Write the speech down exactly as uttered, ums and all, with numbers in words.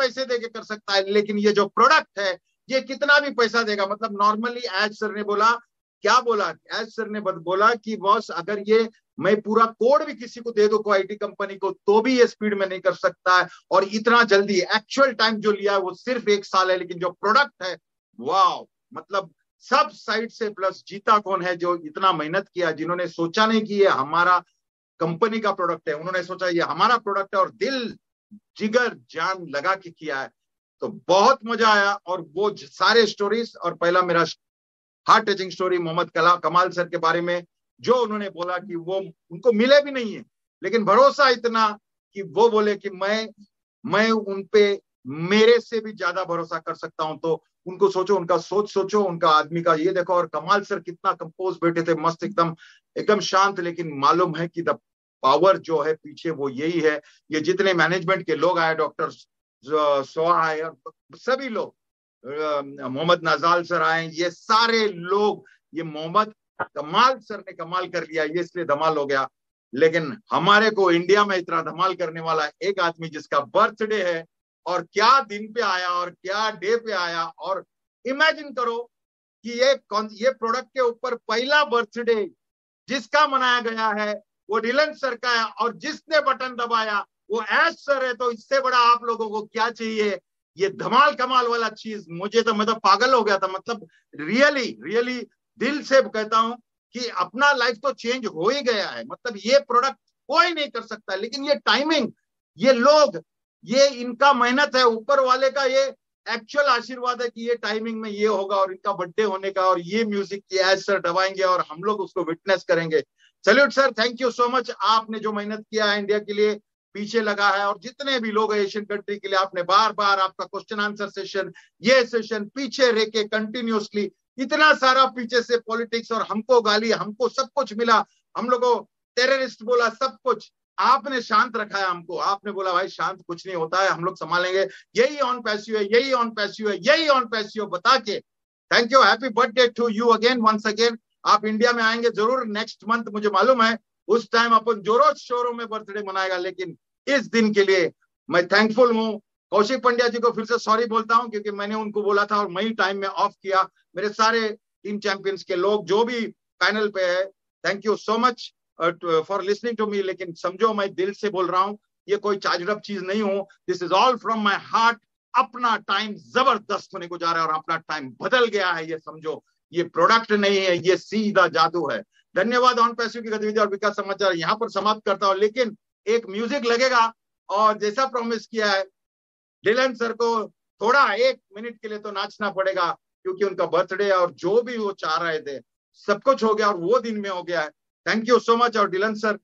पैसे देके कर सकता है, लेकिन ये जो प्रोडक्ट है ये कितना भी पैसा देगा। मतलब नॉर्मली एज सर ने बोला, क्या बोला, एज सर ने बोला कि बॉस अगर ये मैं पूरा कोड भी किसी को दे दो कोई आईटी कंपनी को तो भी ये स्पीड में नहीं कर सकता है, और इतना जल्दी एक्चुअल टाइम जो लिया है वो सिर्फ एक साल है, लेकिन जो प्रोडक्ट है वाह, मतलब सब साइड से। प्लस जीता कौन है, जो इतना मेहनत किया, जिन्होंने सोचा नहीं कि ये हमारा कंपनी का प्रोडक्ट है, उन्होंने सोचा ये हमारा प्रोडक्ट है और दिल जिगर जान लगा के किया है। तो बहुत मजा आया। और वो सारे स्टोरीज, और पहला मेरा हार्ट टचिंग स्टोरी मोहम्मद कमाल सर के बारे में, जो उन्होंने बोला कि वो उनको मिले भी नहीं है, लेकिन भरोसा इतना कि वो बोले कि मैं मैं उन पे मेरे से भी ज्यादा भरोसा कर सकता हूं। तो उनको सोचो, उनका सोच सोचो, उनका आदमी का ये देखो। और कमाल सर कितना कंपोज बैठे थे, मस्त एकदम एकदम शांत, लेकिन मालूम है कि द पावर जो है पीछे वो यही है। ये जितने मैनेजमेंट के लोग आए, डॉक्टर सोहा आए, सभी लोग, मोहम्मद नाजाल सर आए, ये सारे लोग, ये मोहम्मद कमाल सर ने कमाल कर लिया, ये इसलिए धमाल हो गया। लेकिन हमारे को इंडिया में इतना धमाल करने वाला एक आदमी जिसका बर्थडे है, और क्या दिन पे आया और क्या डे पे आया। और इमेजिन करो कि ये ये प्रोडक्ट के ऊपर पहला बर्थडे जिसका मनाया गया है वो डिलन सर का है, और जिसने बटन दबाया वो एस सर है। तो इससे बड़ा आप लोगों को क्या चाहिए। ये धमाल कमाल वाला चीज, मुझे तो मैं तो पागल हो गया था। मतलब रियली रियली दिल से कहता हूं कि अपना लाइफ तो चेंज हो ही गया है। मतलब ये प्रोडक्ट कोई नहीं कर सकता, लेकिन ये टाइमिंग, ये लोग, ये इनका मेहनत है, ऊपर वाले का ये एक्चुअल आशीर्वाद है कि ये टाइमिंग में ये होगा, और इनका बर्थडे होने का, और ये म्यूजिक की एज सर दबाएंगे और हम लोग उसको विटनेस करेंगे। Salute sir, thank you so much. आपने जो मेहनत किया है इंडिया के लिए, पीछे लगा है, और जितने भी लोग एशियन कंट्री के लिए आपने बार बार आपका क्वेश्चन आंसर सेशन, ये सेशन पीछे रह के कंटिन्यूसली, इतना सारा पीछे से पॉलिटिक्स, और हमको गाली, हमको सब कुछ मिला, हम लोगों टेररिस्ट बोला, सब कुछ आपने शांत रखा है हमको। आपने बोला भाई शांत कुछ नहीं होता है, हम लोग संभालेंगे, यही ऑन पैसिव है, यही ऑन पैसिव है, यही ऑन पैसिव बता के। Thank you, happy birthday to you again, once again. आप इंडिया में आएंगे जरूर नेक्स्ट मंथ, मुझे मालूम है, उस टाइम अपन जोरों शोरों में बर्थडे मनाएगा। लेकिन इस दिन के लिए मैं थैंकफुल हूँ। कौशिक पंड्या जी को फिर से सॉरी बोलता हूँ, क्योंकि मैंने उनको बोला था और मैं ही टाइम में ऑफ किया। मेरे सारे टीम चैंपियंस के लोग जो भी पैनल पे है, thank you so much for listening to me. लेकिन समझो मैं दिल से बोल रहा हूँ, ये कोई चार्जड चीज नहीं हूँ, this is all from my heart. अपना टाइम जबरदस्त होने को जा रहा है, और अपना टाइम बदल गया है, ये समझो। ये प्रोडक्ट नहीं है, ये सीधा जादू है। धन्यवाद। ऑन पैसिव की गतिविधि और विकास समाचार यहाँ पर समाप्त करता हूँ, लेकिन एक म्यूजिक लगेगा, और जैसा प्रॉमिस किया है, डिलन सर को थोड़ा एक मिनट के लिए तो नाचना पड़ेगा, क्योंकि उनका बर्थडे और जो भी वो चाह रहे थे सब कुछ हो गया, और वो दिन में हो गया है। Thank you so much. और डिलन सर